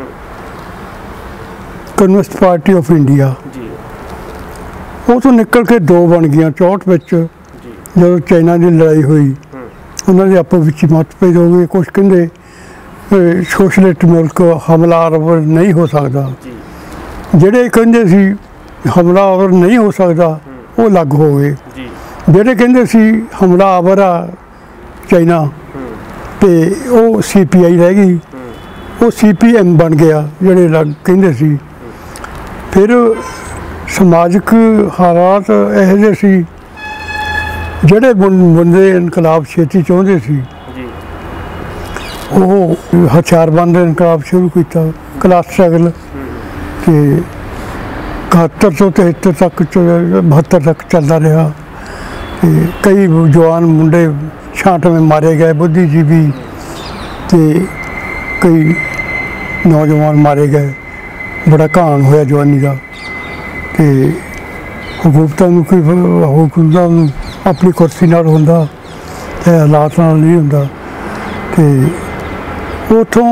ਕਮਿਊਨਿਸਟ ਪਾਰਟੀ ਆਫ ਇੰਡੀਆ
ਜੀ
ਉਹ ਤੋਂ ਨਿਕਲ ਕੇ ਦੋ ਬਣ ਗਈਆਂ ਚੌਂਹਠ ਵਿੱਚ
ਜੀ
ਜਦੋਂ ਚਾਈਨਾ ਦੀ ਲੜਾਈ ਹੋਈ ਉਹਨਾਂ ਦੇ ਆਪਸ ਵਿੱਚ ਮਤਭੇਦ ਹੋ ਗਏ ਕੁਛ ਕਹਿੰਦੇ ਸੋਸ਼ਲਿਸਟ ਮੁਲਕ ਹਮਲਾਵਰ ਨਹੀਂ ਹੋ ਸਕਦਾ
ਜੀ
ਜਿਹੜੇ ਕਹਿੰਦੇ ਸੀ ਹਮਲਾਵਰ ਨਹੀਂ ਹੋ ਸਕਦਾ ਉਹ ਅਲੱਗ ਹੋ ਗਏ
ਜੀ
ਜਿਹੜੇ ਕਹਿੰਦੇ ਸੀ ਹਮਲਾਵਰ ਆ ਚਾਈਨਾ ਤੇ ਉਹ ਸੀ ਪੀ ਆਈ ਰਹਿ ਗਈ ਉਹ ਸੀ ਪੀ ਐਮ ਬਣ ਗਿਆ ਜਿਹੜੇ ਅਲੱਗ ਕਹਿੰਦੇ ਸੀ ਫਿਰ ਸਮਾਜਿਕ ਹਾਲਾਤ ਇਹੋ ਜਿਹੇ ਸੀ ਜਿਹੜੇ ਬੰਦੇ ਇਨਕਲਾਬ ਛੇਤੀ ਚਾਹੁੰਦੇ ਸੀ
ਜੀ
ਉਹ ਹਥਿਆਰਬੰਦ ਇਨਕਲਾਬ ਸ਼ੁਰੂ ਕੀਤਾ ਕਲਾਸ ਸਟਰਗਲ ਤੇ ਇਕਹੱਤਰ ਤੋਂ ਤਿਹੱਤਰ ਤੱਕ ਬਹੱਤਰ ਤੱਕ ਚੱਲਦਾ ਰਿਹਾ ਤੇ ਕਈ ਜਵਾਨ ਮੁੰਡੇ ਛਾਂਟਵੇਂ ਮਾਰੇ ਗਏ ਬੁੱਧੀਜੀਵੀ ਤੇ ਕਈ ਨੌਜਵਾਨ ਮਾਰੇ ਗਏ ਬੜਾ ਘਾਣ ਹੋਇਆ ਜਵਾਨੀ ਦਾ ਤੇ ਹਕੂਮਤਾਂ ਨੂੰ ਕੋਈ ਹਕੂਮਤਾਂ ਨੂੰ ਆਪਣੀ ਕੁਰਸੀ ਨਾਲ ਹੁੰਦਾ ਤੇ ਹਾਲਾਤ ਨਾਲ ਨਹੀਂ ਹੁੰਦਾ ਤੇ ਉੱਥੋਂ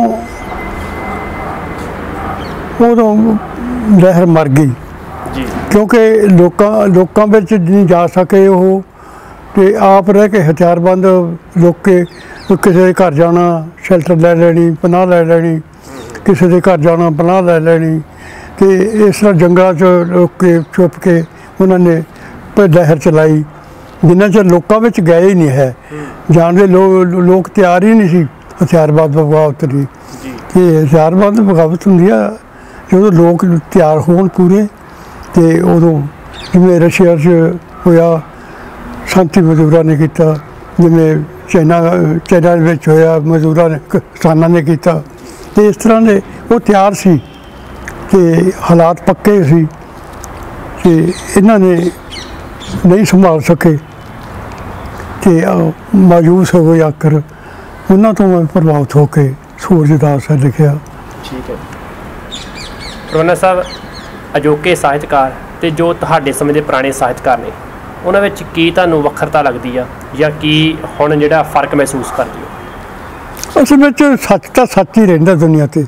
ਉਦੋਂ ਲਹਿਰ ਮਰ ਗਈ
ਜੀ
ਕਿਉਂਕਿ ਲੋਕਾਂ ਲੋਕਾਂ ਵਿੱਚ ਨਹੀਂ ਜਾ ਸਕੇ ਉਹ ਤੇ ਆਪ ਰਹਿ ਕੇ ਹਥਿਆਰਬੰਦ ਲੋਕ ਕੇ ਕਿਸੇ ਦੇ ਘਰ ਜਾਣਾ ਸ਼ੈਲਟਰ ਲੈ ਲੈਣੀ ਪਨਾਹ ਲੈ ਲੈਣੀ ਕਿਸੇ ਦੇ ਘਰ ਜਾਣਾ ਪਨਾਹ ਲੈ ਲੈਣੀ ਤੇ ਇਸ ਤਰ੍ਹਾਂ ਜੰਗਲਾਂ 'ਚ ਰੁਕ ਕੇ ਛੁਪ ਕੇ ਉਹਨਾਂ ਨੇ ਲਹਿਰ ਚਲਾਈ ਜਿੰਨਾ ਚਿਰ ਲੋਕਾਂ ਵਿੱਚ ਗਏ ਹੀ ਨਹੀਂ ਹੈ ਜਾਣ ਦੇ ਲੋ ਲੋਕ ਤਿਆਰ ਹੀ ਨਹੀਂ ਸੀ ਹਥਿਆਰਬੰਦ ਬਗਾਵਤ ਦੀ ਕਿ ਹਥਿਆਰਬੰਦ ਬਗਾਵਤ ਹੁੰਦੀ ਆ ਜਦੋਂ ਲੋਕ ਤਿਆਰ ਹੋਣ ਪੂਰੇ ਤੇ ਉਦੋਂ ਜਿਵੇਂ ਰਸ਼ੀਆ 'ਚ ਹੋਇਆ ਸ਼ਾਂਤੀ ਮਜ਼ਦੂਰਾਂ ਨੇ ਕੀਤਾ ਜਿਵੇਂ ਚਾਈਨਾ ਚਾਈਨਾ ਵਿੱਚ ਹੋਇਆ ਮਜ਼ਦੂਰਾਂ ਨੇ ਕਿਸਾਨਾਂ ਨੇ ਕੀਤਾ ਤੇ ਇਸ ਤਰ੍ਹਾਂ ਦੇ ਉਹ ਤਿਆਰ ਸੀ ਤੇ ਹਾਲਾਤ ਪੱਕੇ ਸੀ ਤੇ ਇਹਨਾਂ ਨੇ ਨਹੀਂ ਸੰਭਾਲ ਸਕੇ ਤੇ ਮਾਯੂਸ ਹੋ ਗਏ ਆਖਰ ਉਹਨਾਂ ਤੋਂ ਮੈਂ ਪ੍ਰਭਾਵਿਤ ਹੋ ਕੇ ਸੂਰਜ ਉਦਾਸ ਹੈ ਲਿਖਿਆ
ਠੀਕ ਹੈ ਪਰਵਾਨਾ ਸਾਹਿਬ ਅਜੋਕੇ ਸਾਹਿਤਕਾਰ ਤੇ ਜੋ ਤੁਹਾਡੇ ਸਮੇਂ ਦੇ ਪੁਰਾਣੇ ਸਾਹਿਤਕਾਰ ਨੇ ਉਹਨਾਂ ਵਿੱਚ ਕੀ ਤੁਹਾਨੂੰ ਵੱਖਰਤਾ ਲੱਗਦੀ ਆ ਜਾਂ ਕੀ ਹੁਣ ਜਿਹੜਾ ਫਰਕ ਮਹਿਸੂਸ ਕਰਦੇ ਹੋ
ਅਸਲ ਵਿੱਚ ਸੱਚ ਤਾਂ ਸੱਚ ਹੀ ਰਹਿੰਦਾ ਦੁਨੀਆ ਤੇ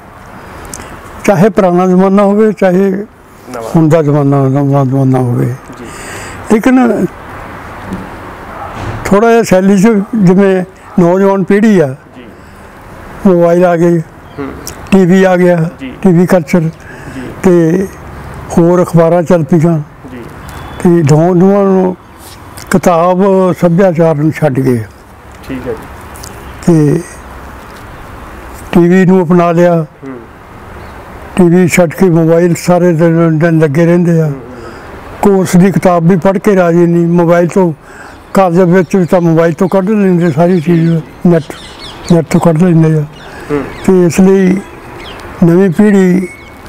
ਚਾਹੇ ਪੁਰਾਣਾ ਜ਼ਮਾਨਾ ਹੋਵੇ ਚਾਹੇ ਹੁਣ ਦਾ ਜ਼ਮਾਨਾ ਨਵਾਂ ਜ਼ਮਾਨਾ ਹੋਵੇ ਲੇਕਿਨ ਥੋੜ੍ਹਾ ਜਿਹਾ ਸ਼ੈਲੀ 'ਚ ਜਿਵੇਂ ਨੌਜਵਾਨ ਪੀੜ੍ਹੀ ਆ ਮੋਬਾਈਲ ਆ ਗਏ ਟੀ ਵੀ ਆ ਗਿਆ ਟੀ ਵੀ ਕਲਚਰ ਤੇ ਹੋਰ ਅਖਬਾਰਾਂ ਚੱਲ ਪਈਆਂ ਤੇ ਨੌਜਵਾਨ ਨੂੰ ਕਿਤਾਬ ਸੱਭਿਆਚਾਰ ਨੂੰ ਛੱਡ ਗਏ
ਠੀਕ ਹੈ
ਤੇ ਟੀ ਵੀ ਨੂੰ ਅਪਣਾ ਲਿਆ ਟੀ ਵੀ ਛੱਡ ਕੇ ਮੋਬਾਈਲ ਸਾਰੇ ਦਿਨ ਲੱਗੇ ਰਹਿੰਦੇ ਆ ਕੋਰਸ ਦੀ ਕਿਤਾਬ ਵੀ ਪੜ੍ਹ ਕੇ ਰਾਜੀ ਨਹੀਂ ਮੋਬਾਈਲ ਤੋਂ ਕਾਲਜ ਵਿੱਚ ਤਾਂ ਮੋਬਾਈਲ ਤੋਂ ਕੱਢ ਲੈਂਦੇ ਸਾਰੀ ਚੀਜ਼ ਨੈੱਟ ਨੈੱਟ ਤੋਂ ਕੱਢ ਲੈਂਦੇ ਆ ਤੇ ਇਸ ਲਈ ਨਵੀਂ ਪੀੜ੍ਹੀ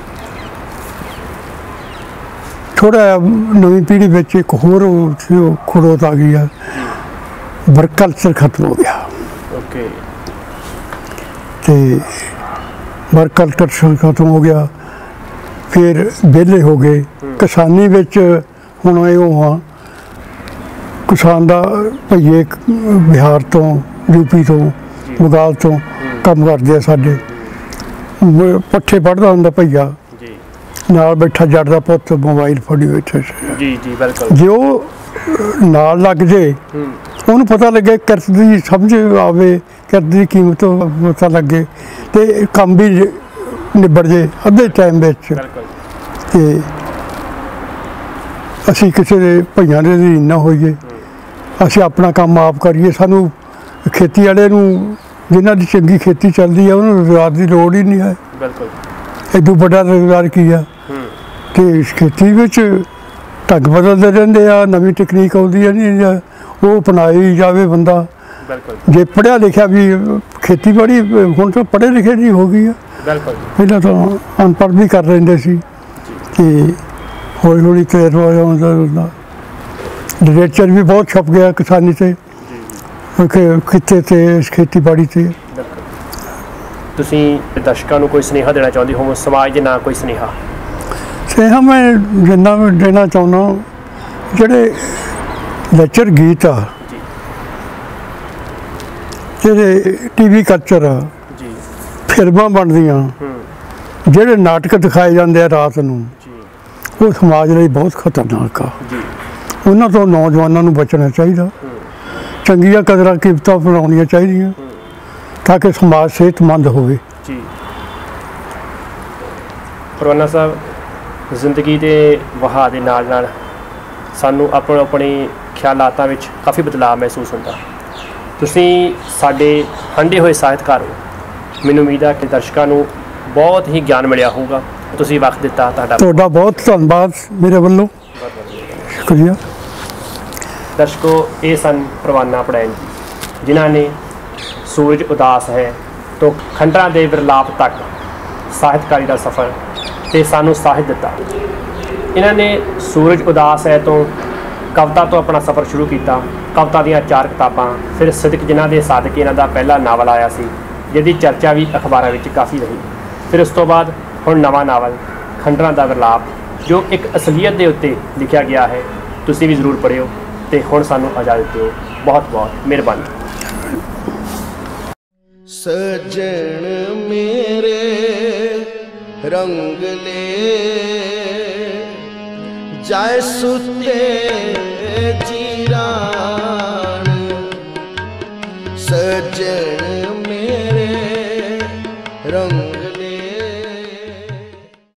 ਥੋੜ੍ਹਾ ਨਵੀਂ ਪੀੜ੍ਹੀ ਵਿੱਚ ਇੱਕ ਹੋਰ ਖੜੋਤ ਆ ਗਈ ਆ ਵਰਕ ਕਲਚਰ ਖਤਮ ਹੋ ਗਿਆ
ਓਕੇ
ਤੇ ਵਰਕ ਕਲਚਰ ਖਤਮ ਹੋ ਗਿਆ ਫਿਰ ਵਿਹਲੇ ਹੋ ਗਏ ਕਿਸਾਨੀ ਵਿੱਚ ਹੁਣ ਇਹ ਉਹ ਆ ਕਿਸਾਨ ਦਾ ਭਈਏ ਬਿਹਾਰ ਤੋਂ ਯੂਪੀ ਤੋਂ ਬੰਗਾਲ ਤੋਂ ਕੰਮ ਕਰਦੇ ਆ ਸਾਡੇ ਪੱਠੇ ਵੱਢਦਾ ਹੁੰਦਾ ਭਈਆ ਨਾਲ ਬੈਠਾ ਜੱਟ ਦਾ ਪੁੱਤ ਮੋਬਾਈਲ ਫੜੀ ਬੈਠਾ
ਜੀ ਜੀ ਬਿਲਕੁਲ
ਜੇ ਉਹ ਨਾਲ ਲੱਗ ਜੇ ਉਹਨੂੰ ਪਤਾ ਲੱਗੇ ਕਿਰਤ ਦੀ ਸਮਝ ਆਵੇ ਕਿਰਤ ਦੀ ਕੀਮਤ ਪਤਾ ਲੱਗੇ ਤੇ ਕੰਮ ਵੀ ਨਿਬੜ ਜੇ ਅੱਧੇ ਟਾਈਮ ਵਿੱਚ ਤੇ ਅਸੀਂ ਕਿਸੇ ਦੇ ਭਈਆਂ ਦੇ ਅਧੀਨ ਨਾ ਹੋਈਏ ਅਸੀਂ ਆਪਣਾ ਕੰਮ ਆਪ ਕਰੀਏ ਸਾਨੂੰ ਖੇਤੀ ਵਾਲੇ ਨੂੰ ਜਿਨ੍ਹਾਂ ਦੀ ਚੰਗੀ ਖੇਤੀ ਚੱਲਦੀ ਆ ਉਹਨੂੰ ਰੁਜ਼ਗਾਰ ਦੀ ਲੋੜ ਹੀ ਨਹੀਂ ਹੈ ਬਿਲਕੁਲ ਐਡੂ ਵੱਡਾ ਰੁਜ਼ਗਾਰ ਕੀ ਆ ਤੇ ਇਸ ਖੇਤੀ ਵਿੱਚ ढंग बदलते रहते आ, नवी तकनीक आती है नहीं, वो अपनाई जाए बंदा।
बिल्कुल
जे पढ़िया लिखा भी खेतीबाड़ी हुण तो पढ़े लिखे जी हो गई है,
बिल्कुल
पहले तो अनपढ़ भी कर लेंदे सी कि हौली हौली तजर्बा आउंदा। लिटरेचर भी बहुत छप गया किसानी से, किते ते खेतीबाड़ी से।
ਤੁਸੀਂ ਦਰਸ਼ਕਾਂ ਨੂੰ ਕੋਈ ਸੁਨੇਹਾ ਦੇਣਾ ਚਾਹੁੰਦੇ ਹੋ ਸਮਾਜ ਦੇ ਨਾਂ, ਕੋਈ ਸੁਨੇਹਾ?
ਸੁਨੇਹਾ ਮੈਂ ਜਿੰਨਾ ਵੀ ਦੇਣਾ ਚਾਹੁੰਦਾ, ਜਿਹੜੇ ਲੈਕਚਰ ਗੀਤ ਆ, ਜਿਹੜੇ ਟੀ ਵੀ ਕਲਚਰ ਆ, ਫਿਲਮਾਂ ਬਣਦੀਆਂ, ਜਿਹੜੇ ਨਾਟਕ ਦਿਖਾਏ ਜਾਂਦੇ ਆ ਰਾਤ ਨੂੰ, ਉਹ ਸਮਾਜ ਲਈ ਬਹੁਤ ਖਤਰਨਾਕ ਆ। ਉਹਨਾਂ ਤੋਂ ਨੌਜਵਾਨਾਂ ਨੂੰ ਬਚਣਾ ਚਾਹੀਦਾ। ਚੰਗੀਆਂ ਕਦਰਾਂ ਕੀਮਤਾਂ ਬਣਾਉਣੀਆਂ ਚਾਹੀਦੀਆਂ ਤਾਂ ਕਿ ਸਮਾਜ ਸਿਹਤਮੰਦ ਹੋਵੇ।
ਜੀ ਪਰਵਾਨਾ ਸਾਹਿਬ, ਜ਼ਿੰਦਗੀ ਦੇ ਵਹਾਅ ਦੇ ਨਾਲ ਨਾਲ ਸਾਨੂੰ ਆਪੋ ਆਪਣੇ ਖਿਆਲਾਤਾਂ ਵਿੱਚ ਕਾਫੀ ਬਦਲਾਅ ਮਹਿਸੂਸ ਹੁੰਦਾ। ਤੁਸੀਂ ਸਾਡੇ ਹੰਢੇ ਹੋਏ ਸਾਹਿਤਕਾਰ ਹੋ, ਮੈਨੂੰ ਉਮੀਦ ਹੈ ਕਿ ਦਰਸ਼ਕਾਂ ਨੂੰ ਬਹੁਤ ਹੀ ਗਿਆਨ ਮਿਲਿਆ ਹੋਊਗਾ। ਤੁਸੀਂ ਵਕਤ ਦਿੱਤਾ, ਤੁਹਾਡਾ
ਤੁਹਾਡਾ ਬਹੁਤ ਧੰਨਵਾਦ ਮੇਰੇ ਵੱਲੋਂ, ਸ਼ੁਕਰੀਆ।
ਦਰਸ਼ਕੋ, ਇਹ ਸਨ ਪਰਵਾਨਾ ਪੜੈਣ ਜੀ, ਜਿਨ੍ਹਾਂ ਨੇ ਸੂਰਜ ਉਦਾਸ ਹੈ ਤੋਂ ਖੰਡਰਾਂ ਦੇ ਵਿਰਲਾਪ ਤੱਕ ਸਾਹਿਤਕਾਰੀ ਦਾ ਸਫ਼ਰ ਤੇ ਸਾਨੂੰ ਸਾਹਿਤ ਦਿੱਤਾ। ਇਹਨਾਂ ਨੇ ਸੂਰਜ ਉਦਾਸ ਹੈ ਤੋਂ ਕਵਿਤਾ ਤੋਂ ਆਪਣਾ ਸਫ਼ਰ ਸ਼ੁਰੂ ਕੀਤਾ। ਕਵਿਤਾ ਦੀਆਂ ਚਾਰ ਕਿਤਾਬਾਂ, ਫਿਰ ਸਿਦਕ ਜਿਨ੍ਹਾਂ ਦੇ ਸਾਦਕੇ ਇਹਨਾਂ ਦਾ ਪਹਿਲਾ ਨਾਵਲ ਆਇਆ ਸੀ, ਜਿਹਦੀ ਚਰਚਾ ਵੀ ਅਖਬਾਰਾਂ ਵਿੱਚ ਕਾਫੀ ਰਹੀ। ਫਿਰ ਉਸ ਤੋਂ ਬਾਅਦ ਹੁਣ ਨਵਾਂ ਨਾਵਲ ਖੰਡਰਾਂ ਦਾ ਵਿਰਲਾਪ, ਜੋ ਇੱਕ ਅਸਲੀਅਤ ਦੇ ਉੱਤੇ ਲਿਖਿਆ ਗਿਆ ਹੈ। ਤੁਸੀਂ ਵੀ ਜ਼ਰੂਰ ਪੜ੍ਹਿਓ ਤੇ ਹੁਣ ਸਾਨੂੰ ਇਜਾਜ਼ਤ ਦਿਓ। ਬਹੁਤ ਬਹੁਤ ਮਿਹਰਬਾਨੀ।
सजन मेरे रंग ले जाए सुते जीरान, सजन मेरे रंग